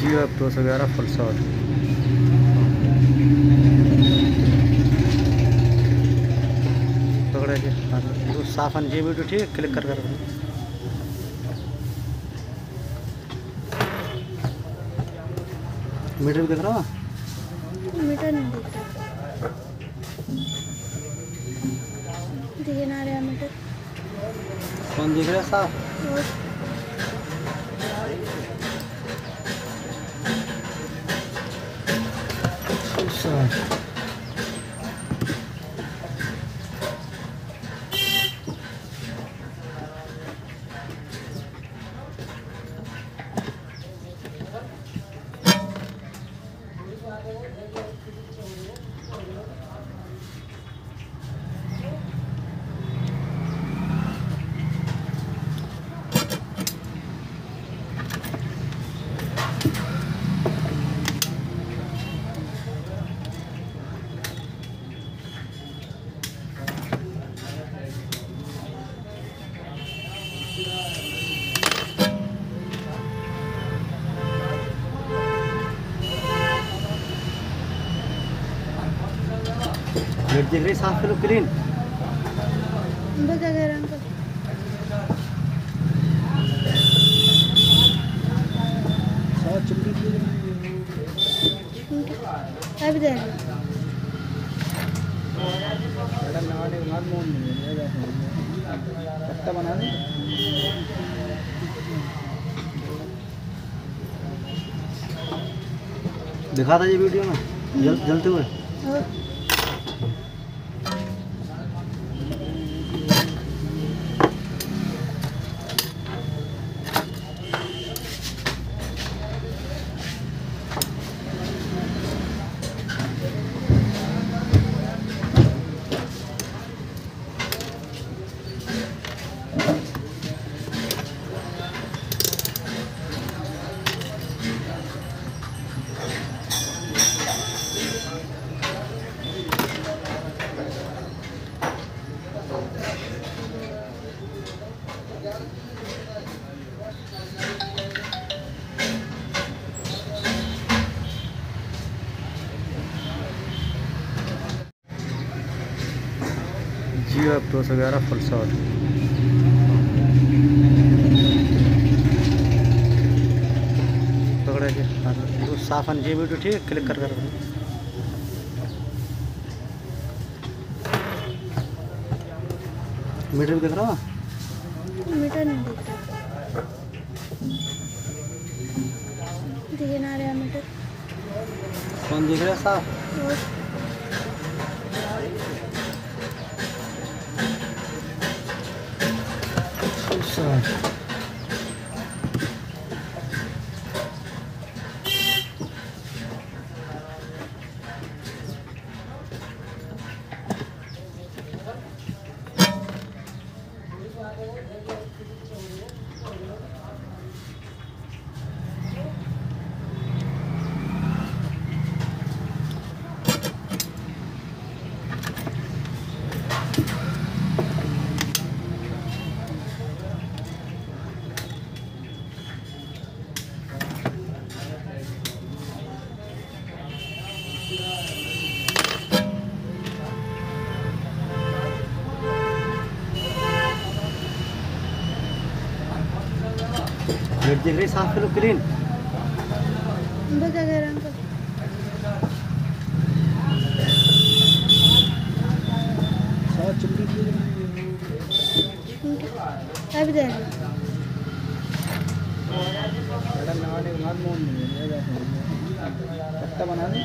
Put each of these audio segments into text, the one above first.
जियो F211 full shot. पकड़े जी साफ जी वीडियो ठीक क्लिक कर मीटर भी दिख रहा है। मीटर नहीं दिख रहा, दिख ना रहा मीटर। कौन दिख रहा है साफ? और नेट दिख रही साफ करो क्लीन। बता कर अंकल अब दे बना दे। दिखा था ये वीडियो में जलते हुए। Jio F211 full shot. पकड़े जी साफ जी वीडियो ठीक क्लिक कर मीटर भी दिख रहा है। मीटर नहीं दिख रहा, दिख ना रहा मीटर। कौन दिख रहा है साफ? और नेट दिख रही साफ करो क्लीन। बता कर अंकल अब दे बना दे।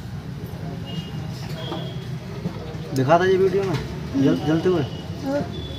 दिखा था ये वीडियो में जलते हुए।